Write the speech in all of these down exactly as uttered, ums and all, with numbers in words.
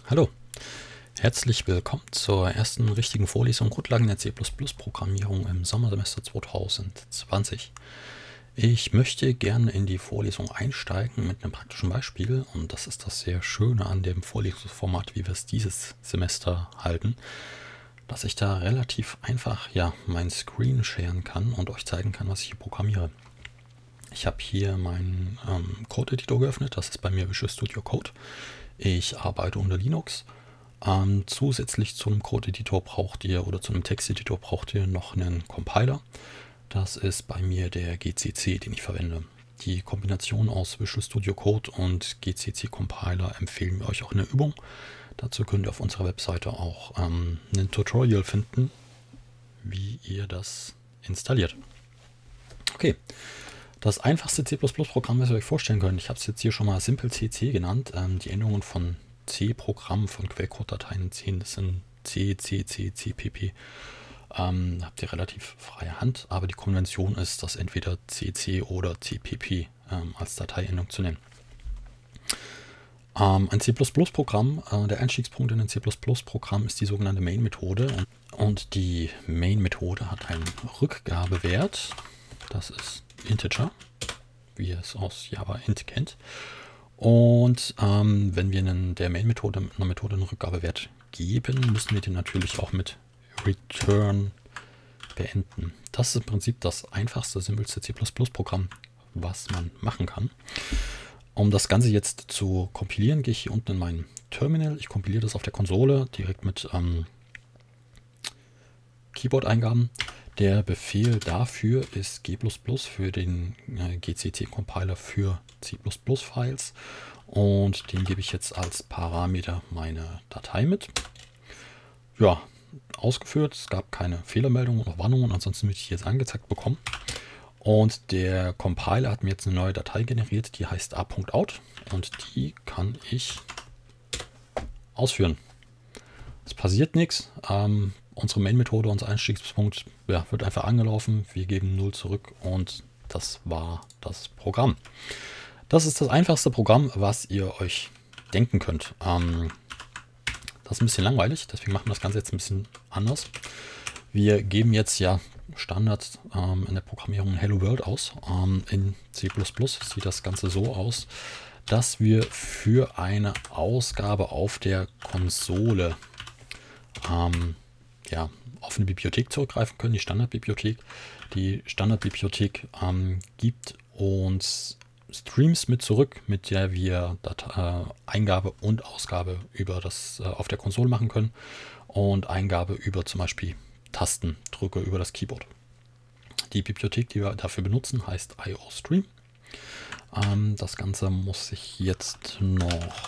Hallo, herzlich willkommen zur ersten richtigen Vorlesung Grundlagen der C plus plus Programmierung im Sommersemester zweitausendzwanzig. Ich möchte gerne in die Vorlesung einsteigen mit einem praktischen Beispiel, und das ist das sehr Schöne an dem Vorlesungsformat, wie wir es dieses Semester halten, dass ich da relativ einfach ja, mein Screen sharen kann und euch zeigen kann, was ich hier programmiere. Ich habe hier meinen ähm, Code-Editor geöffnet, das ist bei mir Visual Studio Code. Ich arbeite unter Linux. Ähm, zusätzlich zu einem Code-Editor braucht ihr oder zu einem Texteditor braucht ihr noch einen Compiler. Das ist bei mir der G C C, den ich verwende. Die Kombination aus Visual Studio Code und G C C Compiler empfehlen wir euch auch in der Übung. Dazu könnt ihr auf unserer Webseite auch ähm, ein Tutorial finden, wie ihr das installiert. Okay. Das einfachste C plus plus Programm, was ihr euch vorstellen könnt, ich habe es jetzt hier schon mal Simple C C genannt. Ähm, die Änderungen von C-Programmen, von Quellcode-Dateien in C, das sind C, C, C, C, P P. Ähm, habt ihr relativ freie Hand, aber die Konvention ist, das entweder C C oder C P P ähm, als Dateiendung zu nennen. Ähm, ein C plus plus Programm, äh, der Einstiegspunkt in ein C plus plus Programm ist die sogenannte Main-Methode. Und, und die Main-Methode hat einen Rückgabewert. Das ist Integer, wie ihr es aus Java int kennt. Und ähm, wenn wir einen, der Main-Methode mit einer Methode einen Rückgabewert geben, müssen wir den natürlich auch mit Return beenden. Das ist im Prinzip das einfachste, simpelste C plus plus Programm, was man machen kann. Um das Ganze jetzt zu kompilieren, gehe ich hier unten in mein Terminal. Ich kompiliere das auf der Konsole direkt mit ähm, Keyboard-Eingaben. Der Befehl dafür ist G plus plus für den äh, G C C-Compiler für C plus plus Files, und den gebe ich jetzt als Parameter meine Datei mit. Ja, ausgeführt, es gab keine Fehlermeldungen oder Warnungen, ansonsten würde ich jetzt angezeigt bekommen. Und der Compiler hat mir jetzt eine neue Datei generiert, die heißt a.out, und die kann ich ausführen. Es passiert nichts. Ähm, Unsere Main-Methode, unser Einstiegspunkt, ja, wird einfach angelaufen. Wir geben null zurück und das war das Programm. Das ist das einfachste Programm, was ihr euch denken könnt. Ähm, das ist ein bisschen langweilig, deswegen machen wir das Ganze jetzt ein bisschen anders. Wir geben jetzt ja Standard ähm, in der Programmierung Hello World aus. Ähm, in C plus plus sieht das Ganze so aus, dass wir für eine Ausgabe auf der Konsole ähm, ja, auf eine Bibliothek zurückgreifen können, die Standardbibliothek. Die Standardbibliothek ähm, gibt uns Streams mit zurück, mit der wir Datei, äh, Eingabe und Ausgabe über das äh, auf der Konsole machen können, und Eingabe über zum Beispiel Tastendrücke über das Keyboard. Die Bibliothek, die wir dafür benutzen, heißt iostream. Ähm, das Ganze muss ich jetzt noch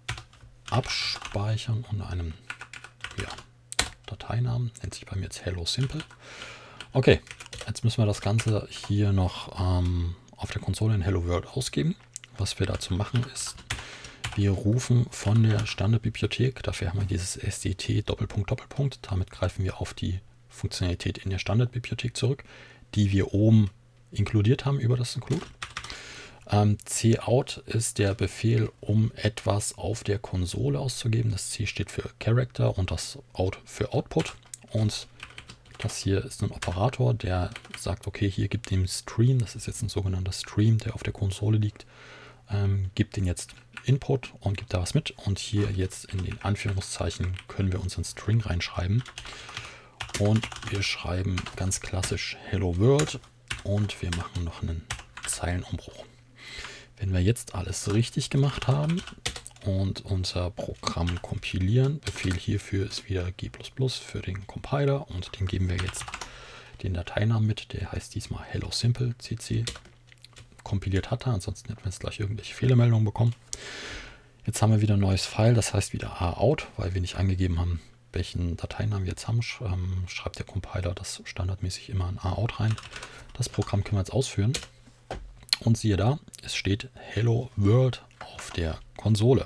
abspeichern unter einem ja, Dateinamen, nennt sich bei mir jetzt Hello Simple. Okay, jetzt müssen wir das Ganze hier noch ähm, auf der Konsole in Hello World ausgeben. Was wir dazu machen ist, wir rufen von der Standardbibliothek, dafür haben wir dieses S D T Doppelpunkt Doppelpunkt, damit greifen wir auf die Funktionalität in der Standardbibliothek zurück, die wir oben inkludiert haben über das Include. Ähm, cout ist der Befehl, um etwas auf der Konsole auszugeben. Das C steht für Character und das Out für Output. Und das hier ist ein Operator, der sagt, okay, hier gibt dem Stream, das ist jetzt ein sogenannter Stream, der auf der Konsole liegt, ähm, gibt den jetzt Input und gibt da was mit. Und hier jetzt in den Anführungszeichen können wir unseren String reinschreiben. Und wir schreiben ganz klassisch Hello World und wir machen noch einen Zeilenumbruch. Wenn wir jetzt alles richtig gemacht haben und unser Programm kompilieren, Befehl hierfür ist wieder G plus plus für den Compiler, und den geben wir jetzt den Dateinamen mit, der heißt diesmal Hello Simple C C. Kompiliert hat er, ansonsten hätten wir jetzt gleich irgendwelche Fehlermeldungen bekommen. Jetzt haben wir wieder ein neues File, das heißt wieder a.out, weil wir nicht angegeben haben, welchen Dateinamen wir jetzt haben, schreibt der Compiler das standardmäßig immer in a.out rein. Das Programm können wir jetzt ausführen. Und siehe da, es steht Hello World auf der Konsole.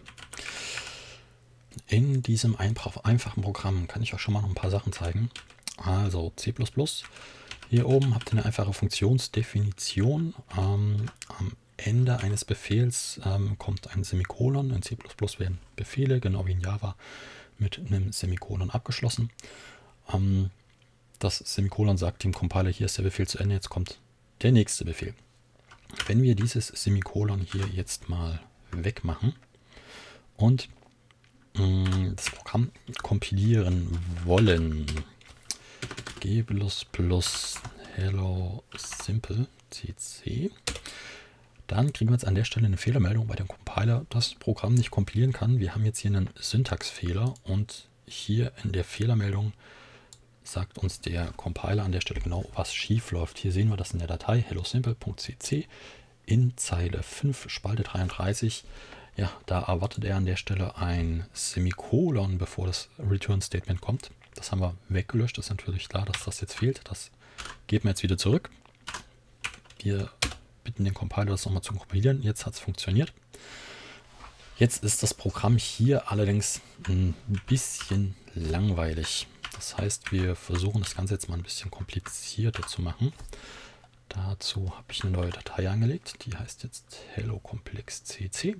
In diesem einfachen Programm kann ich euch schon mal noch ein paar Sachen zeigen. Also C plus plus. Hier oben habt ihr eine einfache Funktionsdefinition. Ähm, am Ende eines Befehls ähm, kommt ein Semikolon. In C plus plus werden Befehle, genau wie in Java, mit einem Semikolon abgeschlossen. Ähm, das Semikolon sagt dem Compiler, hier ist der Befehl zu Ende, jetzt kommt der nächste Befehl. Wenn wir dieses Semikolon hier jetzt mal wegmachen und mh, das Programm kompilieren wollen, G plus plus hello simple cc, dann kriegen wir jetzt an der Stelle eine Fehlermeldung bei dem Compiler, dass das Programm nicht kompilieren kann. Wir haben jetzt hier einen Syntaxfehler und hier in der Fehlermeldung sagt uns der Compiler an der Stelle genau, was schief läuft. Hier sehen wir das in der Datei hellosimple.cc in Zeile fünf, Spalte dreiunddreißig. Ja, da erwartet er an der Stelle ein Semikolon, bevor das Return Statement kommt. Das haben wir weggelöscht. Das ist natürlich klar, dass das jetzt fehlt. Das geben wir jetzt wieder zurück. Wir bitten den Compiler, das nochmal zu kompilieren. Jetzt hat es funktioniert. Jetzt ist das Programm hier allerdings ein bisschen langweilig. Das heißt, wir versuchen das Ganze jetzt mal ein bisschen komplizierter zu machen. Dazu habe ich eine neue Datei angelegt, die heißt jetzt hello-complex.cc.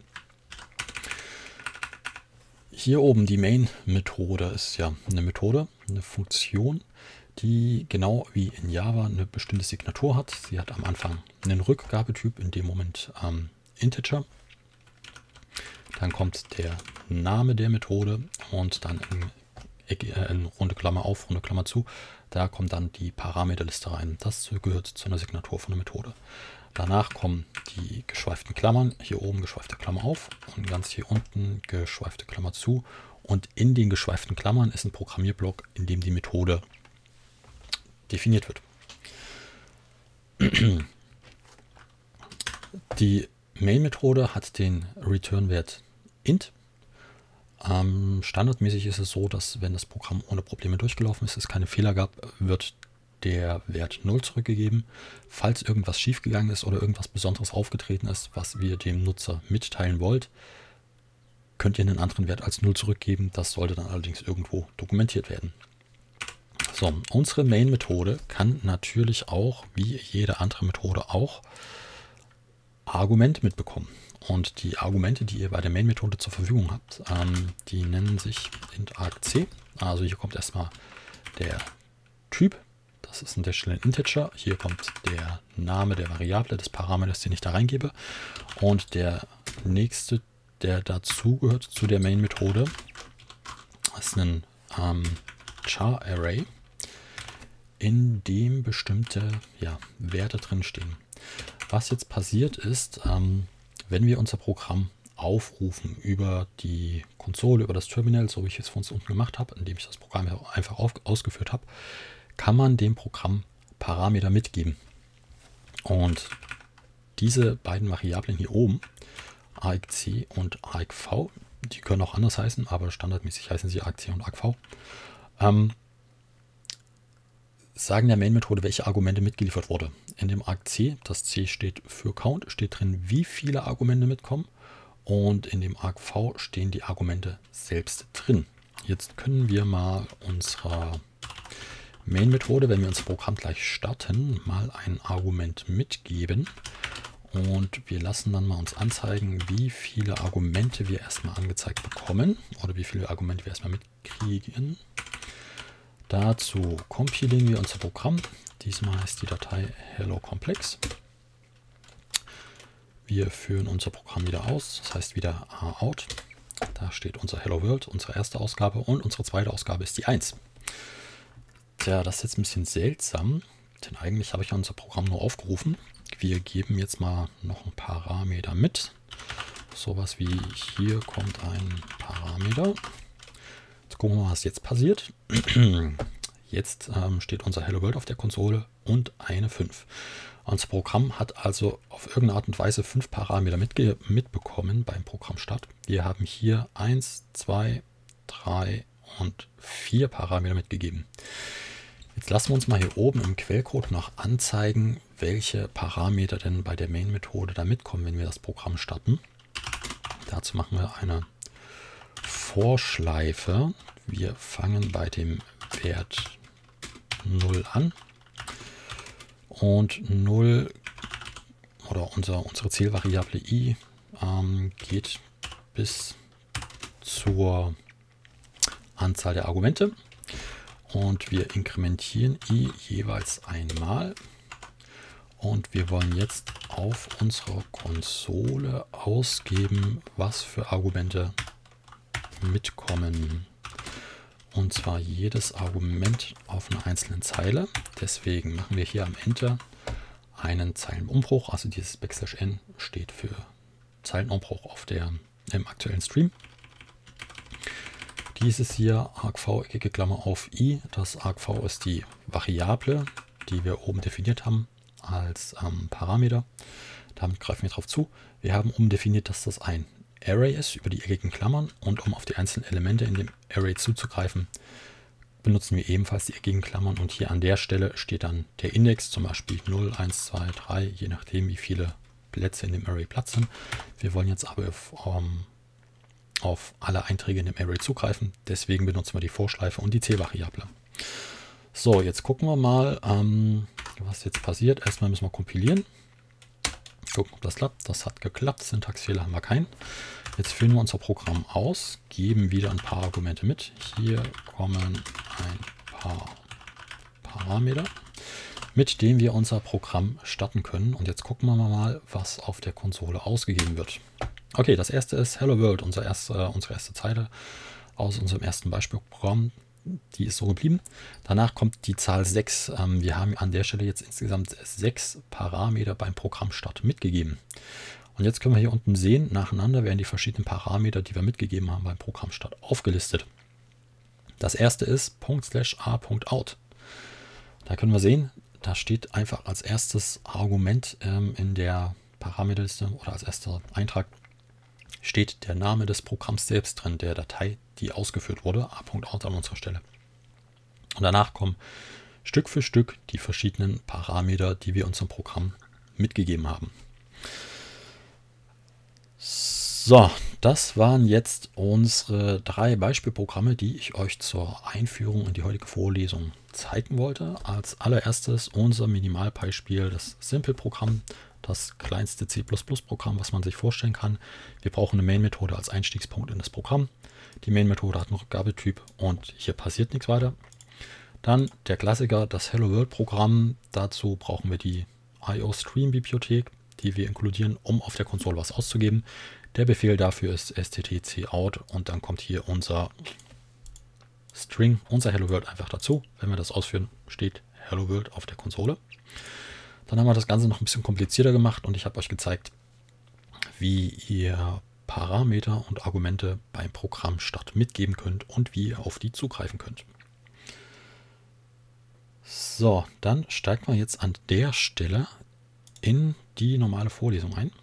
Hier oben die Main-Methode ist ja eine Methode, eine Funktion, die genau wie in Java eine bestimmte Signatur hat. Sie hat am Anfang einen Rückgabetyp, in dem Moment ähm, Integer. Dann kommt der Name der Methode und dann in in runde Klammer auf, runde Klammer zu, da kommt dann die Parameterliste rein. Das gehört zu einer Signatur von der Methode. Danach kommen die geschweiften Klammern, hier oben geschweifte Klammer auf und ganz hier unten geschweifte Klammer zu. Und in den geschweiften Klammern ist ein Programmierblock, in dem die Methode definiert wird. Die Main-Methode hat den Return-Wert int. Ähm, standardmäßig ist es so, dass wenn das Programm ohne Probleme durchgelaufen ist, es keine Fehler gab, wird der Wert null zurückgegeben. Falls irgendwas schiefgegangen ist oder irgendwas Besonderes aufgetreten ist, was wir dem Nutzer mitteilen wollt, könnt ihr einen anderen Wert als null zurückgeben. Das sollte dann allerdings irgendwo dokumentiert werden. So, unsere Main-Methode kann natürlich auch, wie jede andere Methode auch, Argumente mitbekommen. Und die Argumente, die ihr bei der Main-Methode zur Verfügung habt, ähm, die nennen sich int argc. Also hier kommt erstmal der Typ, das ist an der Stelle ein Integer. Hier kommt der Name der Variable, des Parameters, den ich da reingebe. Und der nächste, der dazugehört zu der Main-Methode, ist ein ähm, Char-Array, in dem bestimmte ja, Werte drin stehen. Was jetzt passiert ist, ähm, wenn wir unser Programm aufrufen über die Konsole, über das Terminal, so wie ich es von uns unten gemacht habe, indem ich das Programm einfach auf, ausgeführt habe, kann man dem Programm Parameter mitgeben. Und diese beiden Variablen hier oben, argc und argv, die können auch anders heißen, aber standardmäßig heißen sie argc und argv, ähm, sagen der Main-Methode, welche Argumente mitgeliefert wurde. In dem argc, das C steht für Count, steht drin, wie viele Argumente mitkommen. Und in dem argv stehen die Argumente selbst drin. Jetzt können wir mal unserer Main-Methode, wenn wir unser Programm gleich starten, mal ein Argument mitgeben. Und wir lassen dann mal uns anzeigen, wie viele Argumente wir erstmal angezeigt bekommen. Oder wie viele Argumente wir erstmal mitkriegen. Dazu kompilieren wir unser Programm. Diesmal ist die Datei hello-complex. Wir führen unser Programm wieder aus, das heißt wieder out. Da steht unser Hello World, unsere erste Ausgabe, und unsere zweite Ausgabe ist die eins. Tja, das ist jetzt ein bisschen seltsam, denn eigentlich habe ich ja unser Programm nur aufgerufen. Wir geben jetzt mal noch ein Parameter mit. Sowas wie hier kommt ein Parameter. Jetzt gucken wir mal, was jetzt passiert. Jetzt ähm, steht unser Hello World auf der Konsole und eine fünf. Unser Programm hat also auf irgendeine Art und Weise fünf Parameter mitge mitbekommen beim Programmstart. Wir haben hier eins, zwei, drei und vier Parameter mitgegeben. Jetzt lassen wir uns mal hier oben im Quellcode noch anzeigen, welche Parameter denn bei der Main-Methode da mitkommen, wenn wir das Programm starten. Dazu machen wir eine Vorschleife. Wir fangen bei dem Wert null an und null oder unser, unsere Zielvariable i ähm, geht bis zur Anzahl der Argumente und wir inkrementieren i jeweils einmal und wir wollen jetzt auf unserer Konsole ausgeben, was für Argumente mitkommen. Und zwar jedes Argument auf einer einzelnen Zeile. Deswegen machen wir hier am Ende einen Zeilenumbruch. Also dieses Backslash n steht für Zeilenumbruch auf der, im aktuellen Stream. Dieses hier argv, eckige Klammer auf i. Das argv ist die Variable, die wir oben definiert haben als ähm, Parameter. Damit greifen wir darauf zu. Wir haben oben definiert, dass das ein Array ist über die eckigen Klammern und um auf die einzelnen Elemente in dem Array zuzugreifen, benutzen wir ebenfalls die eckigen Klammern und hier an der Stelle steht dann der Index, zum Beispiel null, eins, zwei, drei, je nachdem wie viele Plätze in dem Array Platz sind. Wir wollen jetzt aber auf, um, auf alle Einträge in dem Array zugreifen, deswegen benutzen wir die Vorschleife und die C-Variable. So, jetzt gucken wir mal, ähm, was jetzt passiert. Erstmal müssen wir kompilieren. Gucken, ob das klappt. Das hat geklappt. Syntaxfehler haben wir keinen. Jetzt führen wir unser Programm aus, geben wieder ein paar Argumente mit. Hier kommen ein paar Parameter, mit denen wir unser Programm starten können. Und jetzt gucken wir mal, was auf der Konsole ausgegeben wird. Okay, das erste ist Hello World, unser erste, unsere erste Zeile aus unserem ersten Beispielprogramm. Die ist so geblieben. Danach kommt die Zahl sechs. Ähm, wir haben an der Stelle jetzt insgesamt sechs Parameter beim Programmstart mitgegeben. Und jetzt können wir hier unten sehen, nacheinander werden die verschiedenen Parameter, die wir mitgegeben haben beim Programmstart, aufgelistet. Das erste ist .a.out. Da können wir sehen, da steht einfach als erstes Argument ähm, in der Parameterliste oder als erster Eintrag steht der Name des Programms selbst drin, der Datei, die ausgeführt wurde, a.out an unserer Stelle. Und danach kommen Stück für Stück die verschiedenen Parameter, die wir unserem Programm mitgegeben haben. So, das waren jetzt unsere drei Beispielprogramme, die ich euch zur Einführung in die heutige Vorlesung zeigen wollte. Als allererstes unser Minimalbeispiel, das Simple-Programm, das kleinste C plus plus Programm, was man sich vorstellen kann. Wir brauchen eine Main-Methode als Einstiegspunkt in das Programm. Die Main-Methode hat einen Rückgabetyp und hier passiert nichts weiter. Dann der Klassiker, das Hello World Programm. Dazu brauchen wir die I O Stream Bibliothek, die wir inkludieren, um auf der Konsole was auszugeben. Der Befehl dafür ist stdcout und dann kommt hier unser String, unser Hello World einfach dazu. Wenn wir das ausführen, steht Hello World auf der Konsole. Dann haben wir das Ganze noch ein bisschen komplizierter gemacht und ich habe euch gezeigt, wie ihr Parameter und Argumente beim Programmstart mitgeben könnt und wie ihr auf die zugreifen könnt. So, dann steigen wir jetzt an der Stelle in die normale Vorlesung ein.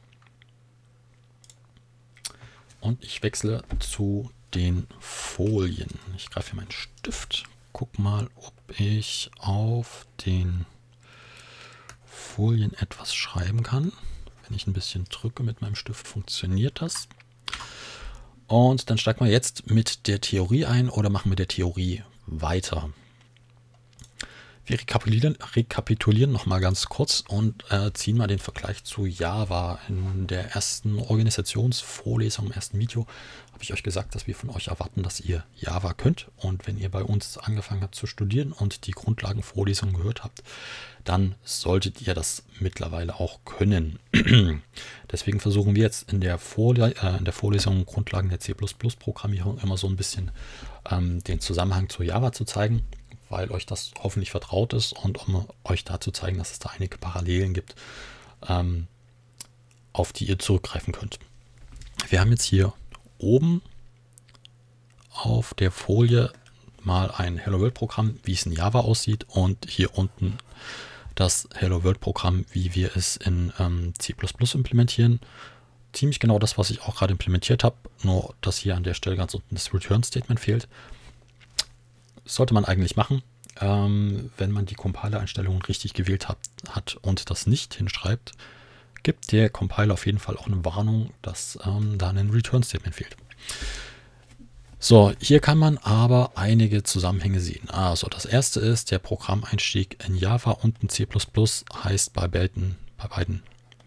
Und ich wechsle zu den Folien. Ich greife hier meinen Stift, guck mal, ob ich auf den Folien etwas schreiben kann. Wenn ich ein bisschen drücke mit meinem Stift, funktioniert das. Und dann steigen wir jetzt mit der Theorie ein oder machen wir der Theorie weiter. Wir rekapitulieren, rekapitulieren noch mal ganz kurz und äh, ziehen mal den Vergleich zu Java. In der ersten Organisationsvorlesung, im ersten Video, habe ich euch gesagt, dass wir von euch erwarten, dass ihr Java könnt. Und wenn ihr bei uns angefangen habt zu studieren und die Grundlagenvorlesung gehört habt, dann solltet ihr das mittlerweile auch können. Deswegen versuchen wir jetzt in der, Vorle äh, in der Vorlesung Grundlagen der C plus plus Programmierung immer so ein bisschen ähm, den Zusammenhang zu Java zu zeigen, weil euch das hoffentlich vertraut ist und um euch da zu zeigen, dass es da einige Parallelen gibt, ähm, auf die ihr zurückgreifen könnt. Wir haben jetzt hier oben auf der Folie mal ein Hello World Programm, wie es in Java aussieht, und hier unten das Hello World Programm, wie wir es in ähm, C plus plus implementieren. Ziemlich genau das, was ich auch gerade implementiert habe, nur dass hier an der Stelle ganz unten das Return Statement fehlt. Sollte man eigentlich machen, ähm, wenn man die Compiler-Einstellungen richtig gewählt hat, hat und das nicht hinschreibt, gibt der Compiler auf jeden Fall auch eine Warnung, dass ähm, da ein Return-Statement fehlt. So, hier kann man aber einige Zusammenhänge sehen. Also das erste ist, der Programmeinstieg in Java und in C plus plus heißt bei beiden, bei beiden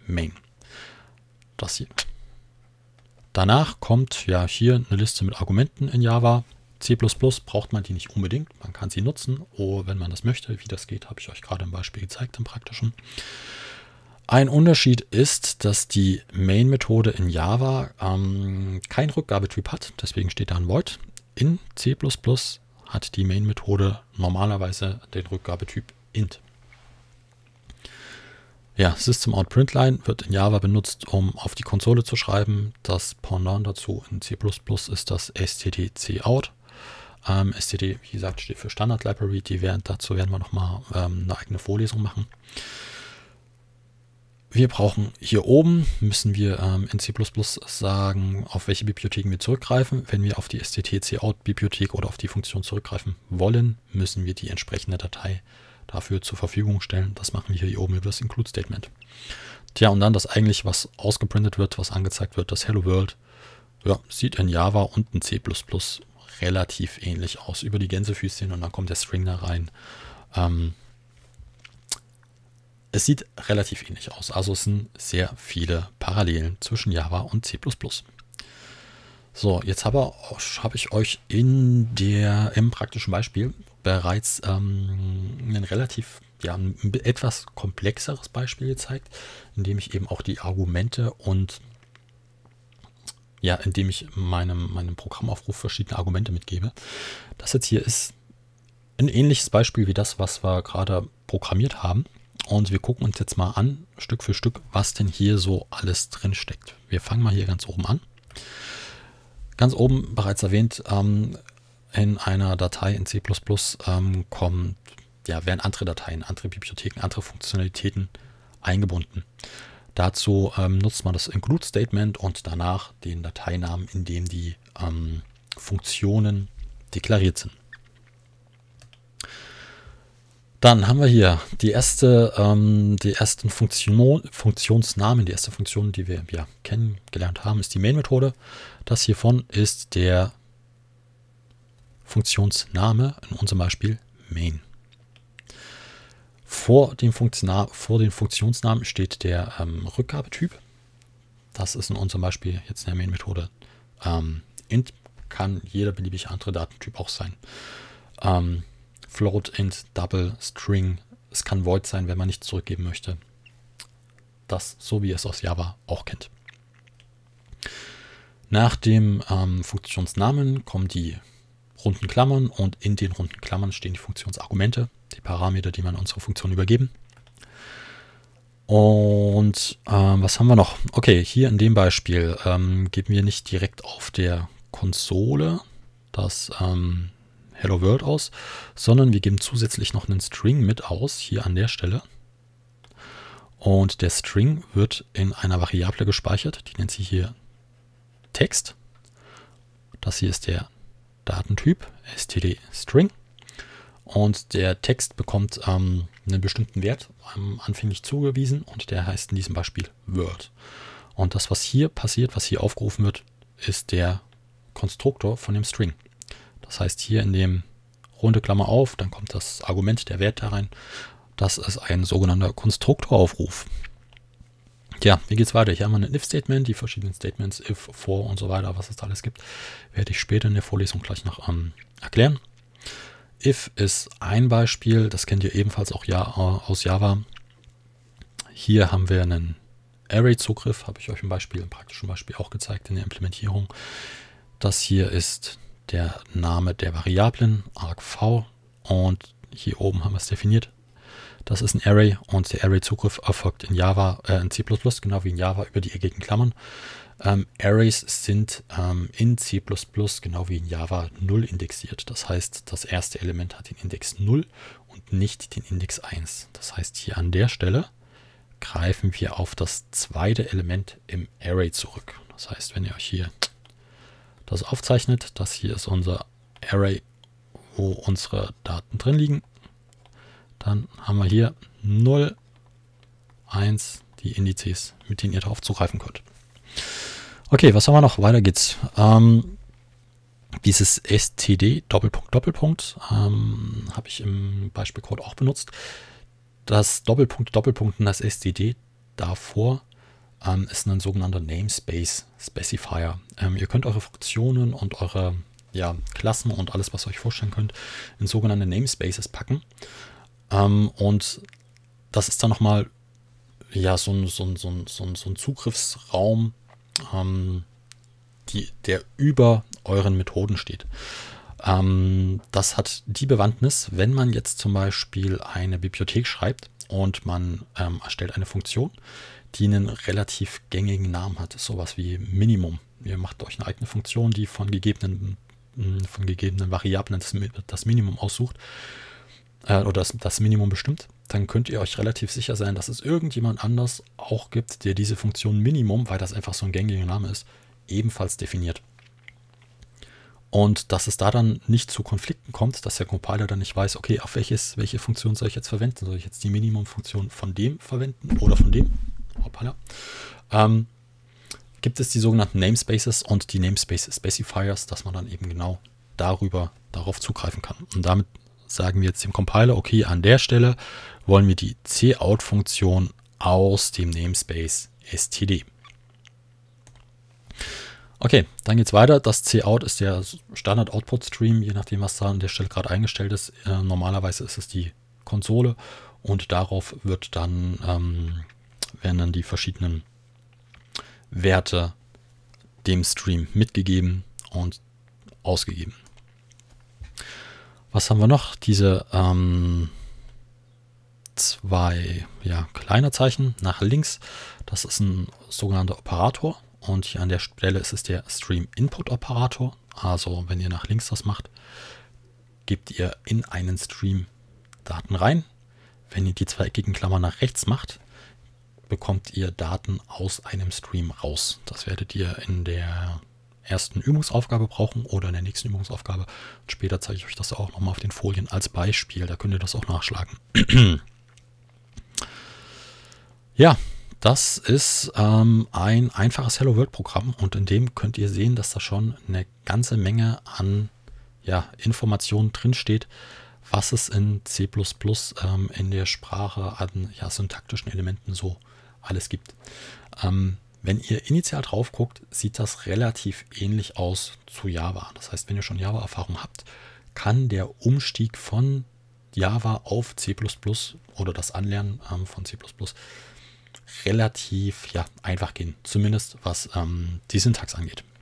main. Das hier. Danach kommt ja hier eine Liste mit Argumenten in Java. C plus plus braucht man die nicht unbedingt. Man kann sie nutzen, oh, wenn man das möchte. Wie das geht, habe ich euch gerade im Beispiel gezeigt, im praktischen. Ein Unterschied ist, dass die Main-Methode in Java ähm, keinen Rückgabetyp hat. Deswegen steht da ein Void. In C plus plus hat die Main-Methode normalerweise den Rückgabetyp int. Ja, System-out-Println wird in Java benutzt, um auf die Konsole zu schreiben. Das Pendant dazu in C plus plus ist das std-cout. Ähm, std, wie gesagt, steht für Standard Library. Die werden, dazu werden wir nochmal ähm, eine eigene Vorlesung machen. Wir brauchen hier oben, müssen wir ähm, in C plus plus sagen, auf welche Bibliotheken wir zurückgreifen. Wenn wir auf die std-cout-Bibliothek oder auf die Funktion zurückgreifen wollen, müssen wir die entsprechende Datei dafür zur Verfügung stellen. Das machen wir hier oben über das Include-Statement. Tja, und dann das eigentlich, was ausgeprintet wird, was angezeigt wird, das Hello World, ja, sieht in Java und in C plus plus relativ ähnlich aus. Über die Gänsefüßchen und dann kommt der String da rein. Ähm, Es sieht relativ ähnlich aus, also es sind sehr viele Parallelen zwischen Java und C plus plus. So, jetzt habe, habe ich euch in der, im praktischen Beispiel bereits ähm, ein relativ, ja, ein etwas komplexeres Beispiel gezeigt, in dem ich eben auch die Argumente und ja, indem ich meinem, meinem Programmaufruf verschiedene Argumente mitgebe. Das jetzt hier ist ein ähnliches Beispiel wie das, was wir gerade programmiert haben. Und wir gucken uns jetzt mal an, Stück für Stück, was denn hier so alles drin steckt. Wir fangen mal hier ganz oben an. Ganz oben, bereits erwähnt, ähm, in einer Datei in C plus plus ähm, kommt, ja, werden andere Dateien, andere Bibliotheken, andere Funktionalitäten eingebunden. Dazu ähm, nutzt man das Include-Statement und danach den Dateinamen, in dem die ähm, Funktionen deklariert sind. Dann haben wir hier die erste, ähm, die ersten Funktion, Funktionsnamen, die erste Funktion, die wir ja, kennengelernt haben, ist die Main-Methode. Das hiervon ist der Funktionsname, in unserem Beispiel Main. Vor dem, Funktiona vor dem Funktionsnamen steht der ähm, Rückgabetyp. Das ist in unserem Beispiel jetzt in der Main-Methode ähm, int, kann jeder beliebige andere Datentyp auch sein. Ähm, Float, int, double, string. Es kann void sein, wenn man nichts zurückgeben möchte. Das, so wie ihr es aus Java auch kennt. Nach dem ähm, Funktionsnamen kommen die runden Klammern und in den runden Klammern stehen die Funktionsargumente, die Parameter, die man unserer Funktion übergeben. Und ähm, was haben wir noch? Okay, hier in dem Beispiel ähm, geben wir nicht direkt auf der Konsole das ähm, Hello World aus, sondern wir geben zusätzlich noch einen String mit aus, hier an der Stelle. Und der String wird in einer Variable gespeichert, die nennt sich hier Text. Das hier ist der Datentyp, std-string. Und der Text bekommt ähm, einen bestimmten Wert ähm, anfänglich zugewiesen und der heißt in diesem Beispiel Word. Und das, was hier passiert, was hier aufgerufen wird, ist der Konstruktor von dem String. Das heißt, hier in dem runde Klammer auf, dann kommt das Argument, der Wert da rein. Das ist ein sogenannter Konstruktoraufruf. Tja, wie geht es weiter? Hier haben wir ein if-Statement, die verschiedenen Statements, if, for und so weiter, was es da alles gibt, werde ich später in der Vorlesung gleich noch ähm, erklären. If ist ein Beispiel, das kennt ihr ebenfalls auch ja, aus Java. Hier haben wir einen Array-Zugriff, habe ich euch im Beispiel, im praktischen Beispiel auch gezeigt in der Implementierung. Das hier ist der Name der Variablen, argv, und hier oben haben wir es definiert. Das ist ein Array und der Array-Zugriff erfolgt in Java, äh, in C plus plus, genau wie in Java, über die eckigen Klammern. Ähm, Arrays sind ähm, in C plus plus, genau wie in Java, null indexiert. Das heißt, das erste Element hat den Index null und nicht den Index eins. Das heißt, hier an der Stelle greifen wir auf das zweite Element im Array zurück. Das heißt, wenn ihr euch hier das aufzeichnet, das hier ist unser Array, wo unsere Daten drin liegen. Dann haben wir hier null, eins, die Indizes, mit denen ihr darauf zugreifen könnt. Okay, was haben wir noch? Weiter geht's. Ähm, dieses std Doppelpunkt Doppelpunkt ähm, habe ich im Beispielcode auch benutzt. Das Doppelpunkt Doppelpunkt und das std davor ähm, ist ein sogenannter Namespace Specifier. Ähm, ihr könnt eure Funktionen und eure ja, Klassen und alles, was ihr euch vorstellen könnt, in sogenannte Namespaces packen. Ähm, und das ist dann nochmal ja, so ein, so ein, so ein, so ein, so ein Zugriffsraum, ähm, die, der über euren Methoden steht. Ähm, das hat die Bewandtnis, wenn man jetzt zum Beispiel eine Bibliothek schreibt und man ähm, erstellt eine Funktion, die einen relativ gängigen Namen hat, sowas wie Minimum. Ihr macht euch eine eigene Funktion, die von gegebenen, von gegebenen Variablen das, das Minimum aussucht äh, oder das, das Minimum bestimmt. Dann könnt ihr euch relativ sicher sein, dass es irgendjemand anders auch gibt, der diese Funktion Minimum, weil das einfach so ein gängiger Name ist, ebenfalls definiert. Und dass es da dann nicht zu Konflikten kommt, dass der Compiler dann nicht weiß, okay, auf welches, welche Funktion soll ich jetzt verwenden? Soll ich jetzt die Minimum-Funktion von dem verwenden oder von dem? Hoppala. Ähm, gibt es die sogenannten Namespaces und die Namespace Specifiers, dass man dann eben genau darüber darauf zugreifen kann. Und damit sagen wir jetzt dem Compiler, okay, an der Stelle wollen wir die cout-Funktion aus dem Namespace std. Okay, dann geht es weiter. Das cout ist der Standard-Output-Stream, je nachdem, was da an der Stelle gerade eingestellt ist. Äh, normalerweise ist es die Konsole und darauf wird dann, ähm, werden dann die verschiedenen Werte dem Stream mitgegeben und ausgegeben. Was haben wir noch? Diese ähm, zwei ja, kleine Zeichen nach links. Das ist ein sogenannter Operator. Und hier an der Stelle ist es der Stream-Input-Operator. Also wenn ihr nach links das macht, gebt ihr in einen Stream Daten rein. Wenn ihr die zweieckigen Klammern nach rechts macht, bekommt ihr Daten aus einem Stream raus. Das werdet ihr in der ersten Übungsaufgabe brauchen oder in der nächsten Übungsaufgabe. Und später zeige ich euch das auch nochmal auf den Folien als Beispiel. Da könnt ihr das auch nachschlagen. Ja, das ist ähm, ein einfaches Hello World-Programm und in dem könnt ihr sehen, dass da schon eine ganze Menge an ja, Informationen drinsteht, was es in C plus plus ähm, in der Sprache an ja, syntaktischen Elementen so alles gibt. Ähm, wenn ihr initial drauf guckt, sieht das relativ ähnlich aus zu Java. Das heißt, wenn ihr schon Java-Erfahrung habt, kann der Umstieg von Java auf C plus plus oder das Anlernen ähm, von C plus plus relativ ja, einfach gehen. Zumindest was ähm, die Syntax angeht.